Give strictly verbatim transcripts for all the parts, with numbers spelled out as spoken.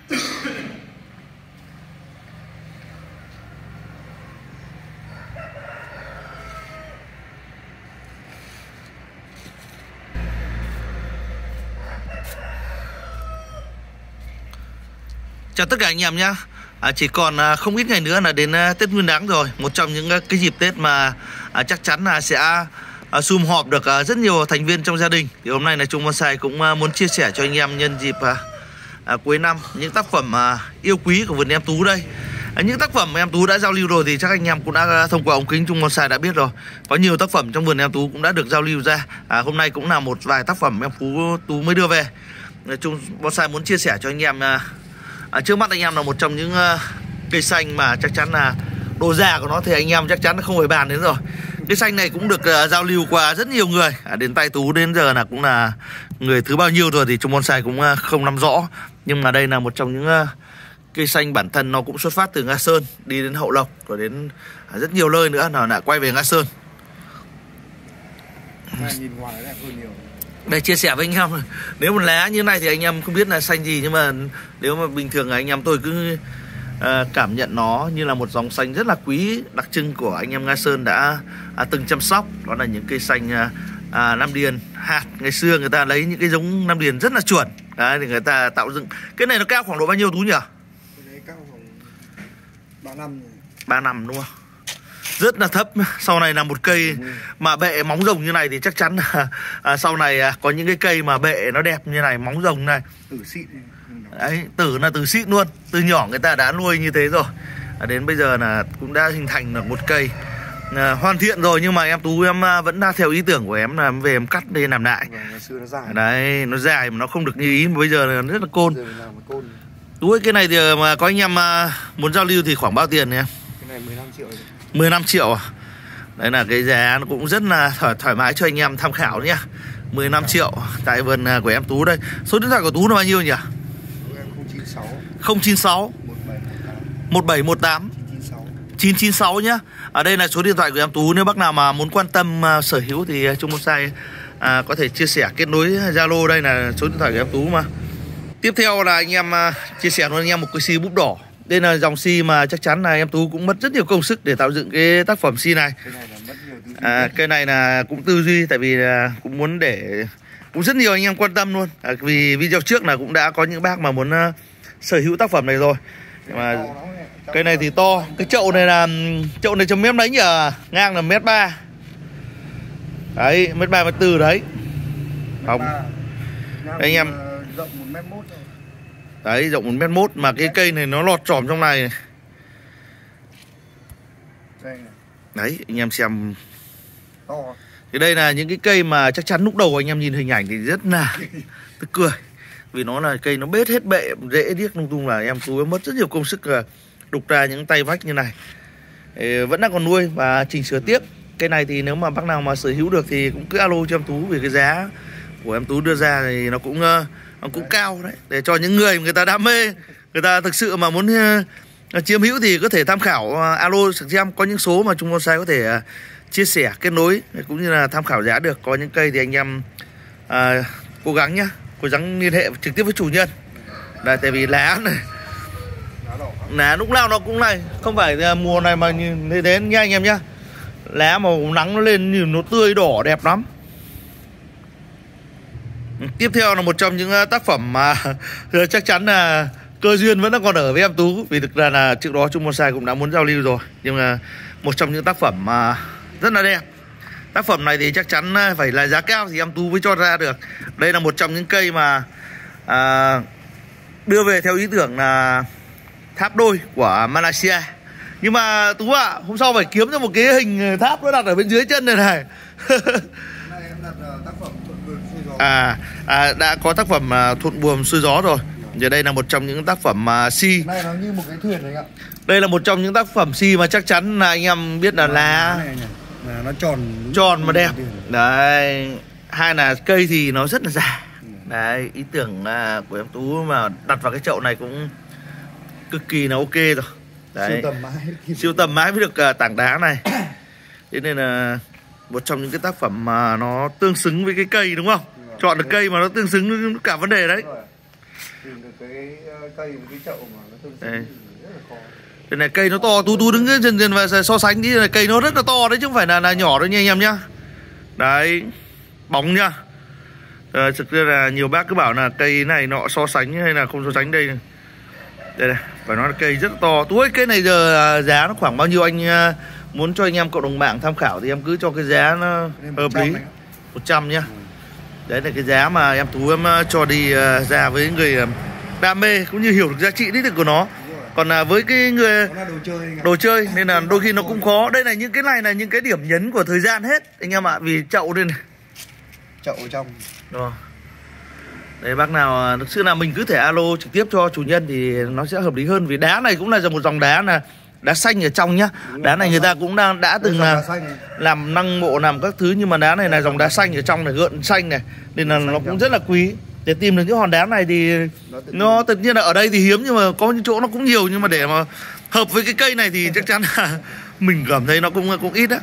Chào tất cả anh em nhé. À, chỉ còn à, không ít ngày nữa là đến à, Tết Nguyên Đán rồi. Một trong những à, cái dịp Tết mà à, chắc chắn là sẽ à, sum họp được à, rất nhiều thành viên trong gia đình. Thì hôm nay là Trung Bonsai cũng à, muốn chia sẻ cho anh em nhân dịp à, à, cuối năm những tác phẩm à, yêu quý của vườn em Tú đây. À, những tác phẩm em Tú đã giao lưu rồi thì chắc anh em cũng đã thông qua ống kính Trung Bonsai đã biết rồi. Có nhiều tác phẩm trong vườn em Tú cũng đã được giao lưu ra. À, hôm nay cũng là một vài tác phẩm em Phú Tú mới đưa về. Trung Bonsai muốn chia sẻ cho anh em. À, À, trước mắt anh em là một trong những uh, cây xanh mà chắc chắn là độ già của nó thì anh em chắc chắn là không phải bàn đến rồi. Cây xanh này cũng được uh, giao lưu qua rất nhiều người. À, đến tay Tú đến giờ là cũng là người thứ bao nhiêu rồi thì Trung Bonsai cũng uh, không nắm rõ. Nhưng mà đây là một trong những uh, cây xanh bản thân nó cũng xuất phát từ Nga Sơn, đi đến Hậu Lộc rồi đến uh, rất nhiều nơi nữa là lại quay về Nga Sơn. Nhìn ngoài đẹp hơn nhiều. Đây chia sẻ với anh em, nếu một lá như này thì anh em không biết là xanh gì, nhưng mà nếu mà bình thường anh em tôi cứ à, cảm nhận nó như là một dòng xanh rất là quý, đặc trưng của anh em Nga Sơn đã à, từng chăm sóc. Đó là những cây xanh à, à, Nam Điền hạt. Ngày xưa người ta lấy những cái giống Nam Điền rất là chuẩn. Đấy, thì người ta tạo dựng. Cái này nó cao khoảng độ bao nhiêu Tú nhỉ? Cái này cao khoảng ba năm rồi. ba năm đúng không? Rất là thấp. Sau này là một cây mà bệ móng rồng như này thì chắc chắn là à, sau này à, có những cái cây mà bệ nó đẹp như này, móng rồng này. Tử xịn. Đấy, tử là tử xịn luôn. Từ nhỏ người ta đã nuôi như thế rồi. À, đến bây giờ là cũng đã hình thành được một cây à, hoàn thiện rồi. Nhưng mà em Tú em à, vẫn đã theo ý tưởng của em là về em cắt để làm lại. Ngày xưa nó dài. Đấy, nó dài mà nó không được như ý. Mà bây giờ là rất là côn. côn. Tú ơi, cái này thì mà có anh em à, muốn giao lưu thì khoảng bao tiền nhỉ em? Cái này mười lăm triệu rồi. mười lăm triệu à? Đấy là cái giá nó cũng rất là thoải, thoải mái cho anh em tham khảo nhé. mười lăm triệu tại vườn của em Tú đây. Số điện thoại của Tú là bao nhiêu nhỉ? không chín sáu một bảy một tám chín chín sáu nhá. Ở đây là số điện thoại của em Tú. Nếu bác nào mà muốn quan tâm uh, sở hữu thì Trung Bonsai uh, có thể chia sẻ kết nối Zalo. Đây là số điện thoại của em Tú mà. Tiếp theo là anh em uh, chia sẻ với anh em một cái si búp đỏ. Đây là dòng si mà chắc chắn là em Tú cũng mất rất nhiều công sức để tạo dựng cái tác phẩm si này. À, cái này là cũng tư duy, tại vì là cũng muốn để cũng rất nhiều anh em quan tâm luôn. À, vì video trước là cũng đã có những bác mà muốn uh, sở hữu tác phẩm này rồi. Mà cây này thì to. Cái chậu này là chậu này trong mét mấy nhỉ? Ngang là mét ba. Đấy, mét ba mét tư đấy. Không. Đây anh em. Rộng một mét mốt rồi. Đấy, rộng một mét mốt mà cái cây này nó lọt trỏm trong này. Đấy, anh em xem. To. Thì đây là những cái cây mà chắc chắn lúc đầu anh em nhìn hình ảnh thì rất là tức cười. Vì nó là cây nó bết hết bệ, rễ điếc lung tung là em Tú mất rất nhiều công sức đục ra những tay vách như này. Thì vẫn đang còn nuôi và chỉnh sửa tiếp. Cây này thì nếu mà bác nào mà sở hữu được thì cũng cứ alo cho em Tú, vì cái giá của em Tú đưa ra thì nó cũng nó cũng cao đấy. Để cho những người người ta đam mê, người ta thực sự mà muốn uh, chiếm hữu thì có thể tham khảo uh, alo xem. Có những số mà Trung Bonsai có thể uh, chia sẻ, kết nối cũng như là tham khảo giá được. Có những cây thì anh em uh, cố gắng nhá, cố gắng liên hệ trực tiếp với chủ nhân. Đây, tại vì lá này, lá lúc nào nó cũng này, không phải uh, mùa này mà như thế nha anh em nhá. Lá màu nắng nó lên nhìn nó tươi đỏ đẹp lắm. Tiếp theo là một trong những tác phẩm mà chắc chắn là cơ duyên vẫn còn ở với em Tú. Vì thực ra là trước đó Trung Bonsai cũng đã muốn giao lưu rồi. Nhưng mà một trong những tác phẩm mà rất là đẹp. Tác phẩm này thì chắc chắn phải là giá cao thì em Tú mới cho ra được. Đây là một trong những cây mà à, đưa về theo ý tưởng là tháp đôi của Malaysia. Nhưng mà Tú ạ, à, hôm sau phải kiếm ra một cái hình tháp nó đặt ở bên dưới chân này này. À, à đã có tác phẩm à, thuận buồm xuôi gió rồi. Giờ đây là một trong những tác phẩm mà si. Này nó như một cái thuyền đấy ạ. Đây là một trong những tác phẩm si mà chắc chắn là anh em biết là lá là nó tròn tròn mà đẹp. Đấy. Hai là cây thì nó rất là già. Đấy, ý tưởng à, của em Tú mà đặt vào cái chậu này cũng cực kỳ là ok rồi. Đấy. Siêu tầm mãi. Siêu tầm mãi mới được uh, tảng đá này. Thế nên là một trong những cái tác phẩm mà nó tương xứng với cái cây đúng không? Chọn được cây mà nó tương xứng với cả vấn đề đấy. Tìm được cái cây với cái chậu mà nó tương xứng rất là khó. Đây này cây nó to, Tú Tú đứng dần dần và so sánh đi, này cây nó rất là to đấy chứ không phải là là nhỏ đâu nha anh em nhá. Đấy, bóng nhá. À, thực ra là nhiều bác cứ bảo là cây này nọ so sánh hay là không so sánh. Đây này, đây này, phải nói là cây rất là to. Tú ơi, cây này giờ giá nó khoảng bao nhiêu anh muốn cho anh em cộng đồng mạng tham khảo thì em cứ cho cái giá nó hợp lý. Một trăm nhá. Đấy là cái giá mà em Tú em cho đi ra với người đam mê cũng như hiểu được giá trị đích thực của nó. Còn là với cái người đồ chơi, đồ chơi nên là đôi khi nó cũng khó. Đây này, những cái này là những cái điểm nhấn của thời gian hết anh em ạ. Vì chậu đây này, chậu ở trong. Rồi. Đấy, bác nào thực sự là mình cứ thể alo trực tiếp cho chủ nhân thì nó sẽ hợp lý hơn. Vì đá này cũng là một dòng đá là đá xanh ở trong nhá. Đá này người ta cũng đang đã từng là làm năng mộ làm các thứ, nhưng mà đá này là dòng đá xanh ở trong này, gợn xanh này, nên là nó cũng rất là quý. Để tìm được những hòn đá này thì nó tất nhiên là ở đây thì hiếm, nhưng mà có những chỗ nó cũng nhiều, nhưng mà để mà hợp với cái cây này thì chắc chắn là mình cảm thấy nó cũng cũng ít á.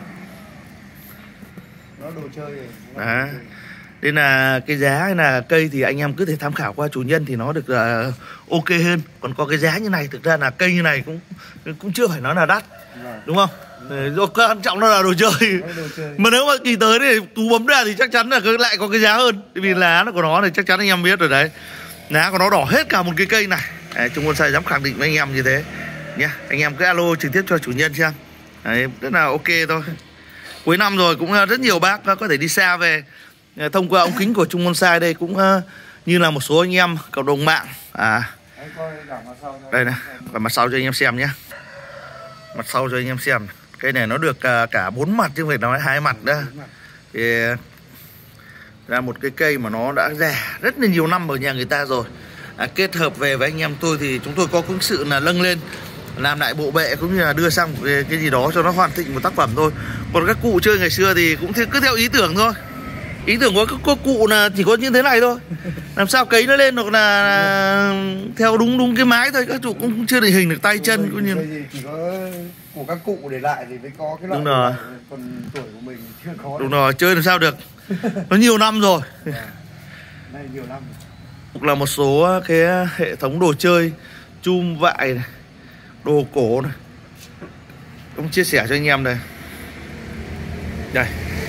Nó đồ chơi. Đấy. Nên là cái giá hay là cây thì anh em cứ thể tham khảo qua chủ nhân thì nó được uh, ok hơn. Còn có cái giá như này thực ra là cây như này cũng cũng chưa phải nói là đắt, đúng không? Do quan trọng nó là đồ chơi. Đồ chơi. Mà nếu mà kỳ tới thì Tú bấm ra thì chắc chắn là lại có cái giá hơn. Vì lá nó của nó thì chắc chắn anh em biết rồi đấy. Lá của nó đỏ hết cả một cái cây này. Đấy, Trung Bonsai dám khẳng định với anh em như thế nhá. Anh em cứ alo trực tiếp cho chủ nhân xem. Đấy, rất là ok thôi. Cuối năm rồi cũng rất nhiều bác có thể đi xa về. Thông qua ống kính của Trung Bonsai đây cũng uh, như là một số anh em cộng đồng mạng. À, đây này, và mặt sau cho anh em xem nhé. Mặt sau cho anh em xem. Cây này nó được uh, cả bốn mặt chứ không phải nói hai mặt đó. Thì ra một cái cây mà nó đã già rất là nhiều năm ở nhà người ta rồi. À, kết hợp về với anh em tôi thì chúng tôi có cũng sự là nâng lên, làm lại bộ bệ cũng như là đưa sang cái, cái gì đó cho nó hoàn thiện một tác phẩm thôi. Còn các cụ chơi ngày xưa thì cũng cứ theo ý tưởng thôi. Ý tưởng của các cụ là chỉ có như thế này thôi. Làm sao cấy nó lên hoặc là, là theo đúng đúng cái mái thôi. Các cụ cũng chưa định hình được tay chân cũng như chỉ có của các cụ để lại thì mới có cái loại. Đúng rồi. Còn tuổi của mình chưa có. Đúng rồi, chơi làm sao được. Nó nhiều năm rồi. Này nhiều năm. Hoặc là một số cái hệ thống đồ chơi, chum vại này, đồ cổ này, cũng chia sẻ cho anh em đây. Đây,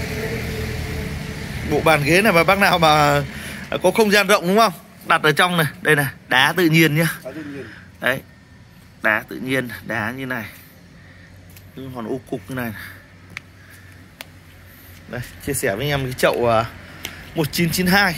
bộ bàn ghế này mà bác nào mà có không gian rộng đúng không, đặt ở trong này. Đây này, đá tự nhiên nhá. Đấy, đá tự nhiên, đá như này, những hòn ô cục như này. Đây, chia sẻ với anh em cái chậu một chín chín hai.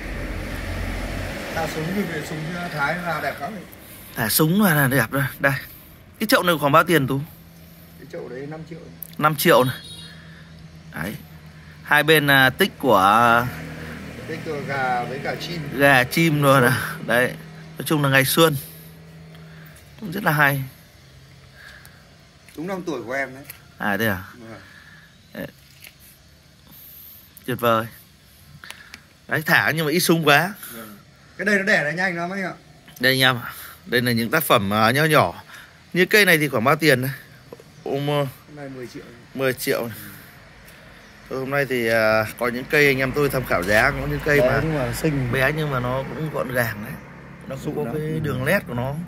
Thả súng thì về súng Thái là đẹp lắm. Thả súng là đẹp rồi. Đây, cái chậu này khoảng bao tiền Tú? Cái chậu đấy năm triệu. năm triệu này. Đấy, hai bên là tích của tích của gà với cả chim. Gà chim rồi nè. Đấy, nói chung là ngày xuân cũng rất là hay. Đúng năm tuổi của em đấy. À thế à? Đấy. Tuyệt vời. Đấy, thả nhưng mà ít súng quá. Cái đây nó đẻ ra nhanh lắm anh ạ. Đây nha, đây là những tác phẩm uh, nhỏ nhỏ. Như cây này thì khoảng bao tiền đấy? Ôm uh, này mười triệu. mười triệu này. Thôi, hôm nay thì uh, có những cây anh em tôi tham khảo giá, có những cây bé mà, mà xinh, bé nhưng mà nó cũng gọn gàng đấy. Nó cũng có cái đường nét của nó.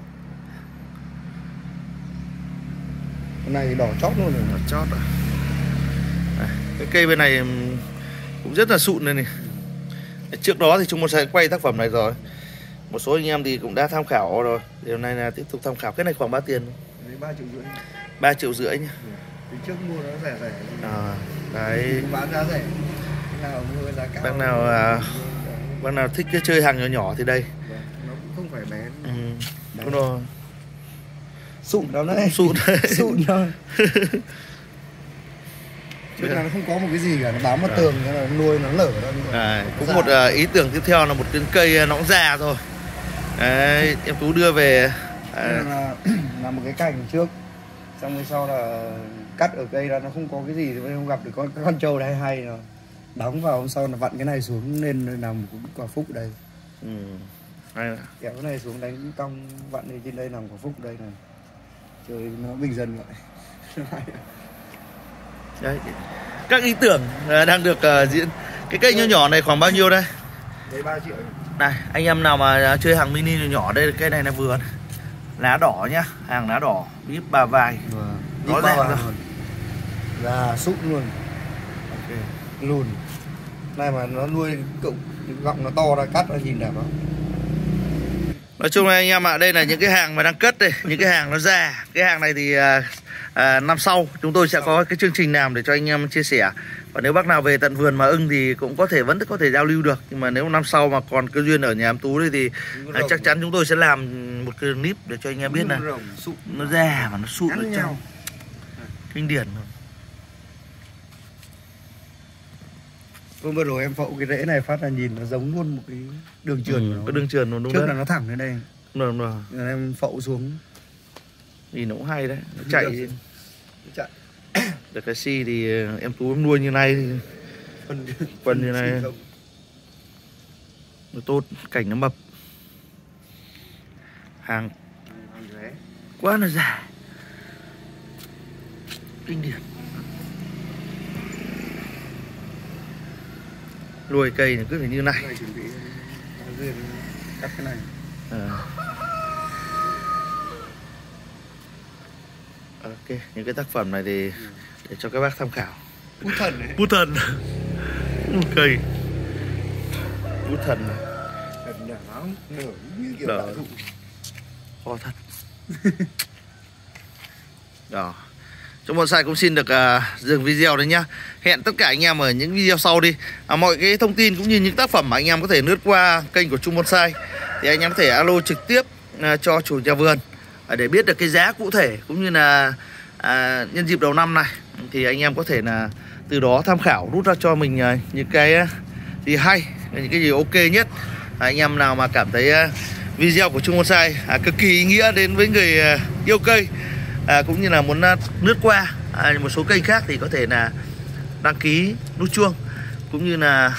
Cái này đỏ chót luôn rồi. Đỏ chót à. À, cái cây bên này cũng rất là sụn đây này. Trước đó thì chúng tôi sẽ quay tác phẩm này rồi. Một số anh em thì cũng đã tham khảo rồi. Điều này là tiếp tục tham khảo. Cái này khoảng bao tiền? ba triệu rưỡi. ba triệu rưỡi nhá. Ừ. Trước mua nó rẻ rẻ. À, đấy. Cũng bán giá rẻ. Bác nào mua giá cao. Bác nào à, bác nào thích cái chơi hàng nhỏ nhỏ thì đây. Nó cũng không phải bé. Ừ. Đúng rồi. Sụn đó đấy. Sụn đấy. Sụn thôi. Chứ là nó không có một cái gì cả, nó bám vào tường, nó nuôi nó lở ra. À, cũng một uh, ý tưởng tiếp theo là một cái cây nõng già rồi. Đấy, em Tú đưa về à. là, là một cái cành trước, xong rồi sau là cắt ở cây ra, nó không có cái gì thì không gặp được con con trâu hay hay rồi đóng vào, hôm sau là vặn cái này xuống nên nằm cũng quả phúc đây. Ừ. Hay kéo cái này xuống đánh cong vặn đi trên đây nằm quả phúc đây này, chơi nó bình dân vậy. Đấy, các ý tưởng đang được uh, diễn. Cái cây nhỏ nhỏ này khoảng bao nhiêu đây? Đấy ba triệu. Này anh em nào mà chơi hàng mini nhỏ nhỏ, đây cái này là vườn lá đỏ nhá, hàng lá đỏ bíp ba vai. Vâng. Rõ ràng rồi. Là sụn luôn. Okay. Lùn. Này mà nó nuôi cậu gọng nó to ra cắt nó nhìn đẹp lắm. Nói chung là anh em ạ, à, đây là những cái hàng mà đang cất đây, những cái hàng nó già. Cái hàng này thì à, à, năm sau chúng tôi sẽ có cái chương trình làm để cho anh em chia sẻ. Và nếu bác nào về tận vườn mà ưng thì cũng có thể vẫn có thể giao lưu được. Nhưng mà nếu năm sau mà còn cơ duyên ở nhà em Tú đây thì à, chắc chắn chúng tôi sẽ làm một cái clip để cho anh em biết là nó già mà nó sụn ở trong. Kinh điển luôn. Hôm vừa rồi em phẫu cái rễ này phát là nhìn nó giống luôn một cái đường trườn. Ừ, cái đường trườn luôn đúng. Trước đấy. là nó thẳng lên đây. Đúng rồi. Rồi em phẫu xuống. Nhìn nó cũng hay đấy, nó chạy. Được. Chạy. Được cái si thì em Tú em nuôi như này thì Phần, phần như này nó tốt, cảnh nó mập. Hàng quá là già. Kinh điển. Nuôi cây thì cứ phải như này. Cắt cái này. À. Ok, những cái tác phẩm này thì để cho các bác tham khảo. Bút thần đấy. Bút thần. Cây. Bút thần này. Thần nhỏ nở như kiểu Đó. đại thụ. To thật. Đó. Trong bonsai cũng xin được uh, dừng video đấy nhá. Hẹn tất cả anh em ở những video sau đi. À, mọi cái thông tin cũng như những tác phẩm mà anh em có thể lướt qua kênh của Trung Bonsai thì anh em có thể alo trực tiếp uh, cho chủ nhà vườn uh, để biết được cái giá cụ thể, cũng như là uh, nhân dịp đầu năm này thì anh em có thể là từ đó tham khảo rút ra cho mình uh, những cái uh, gì hay, những cái gì ok nhất. uh, Anh em nào mà cảm thấy uh, video của Trung Bonsai uh, cực kỳ ý nghĩa đến với người uh, yêu cây, À, cũng như là muốn uh, lướt qua à, một số kênh khác thì có thể là đăng ký nút chuông cũng như là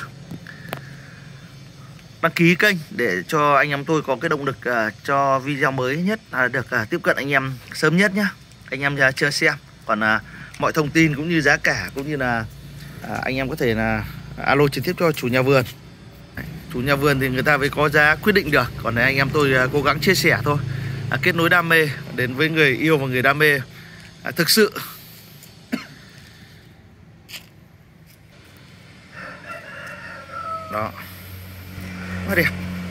đăng ký kênh để cho anh em tôi có cái động lực uh, cho video mới nhất uh, được uh, tiếp cận anh em sớm nhất nhá. Anh em uh, chưa xem, còn uh, mọi thông tin cũng như giá cả cũng như là uh, anh em có thể là alo trực tiếp cho chủ nhà vườn. Chủ nhà vườn thì người ta mới có giá quyết định được, còn anh em tôi uh, cố gắng chia sẻ thôi. À, kết nối đam mê đến với người yêu và người đam mê à, thực sự. Đó, quá đẹp.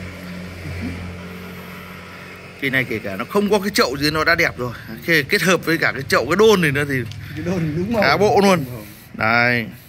Cây này kể cả nó không có cái chậu gì nó đã đẹp rồi. Khi kết hợp với cả cái chậu cái đôn này nữa thì cái đôn đúng màu. khá bộ luôn. Đây.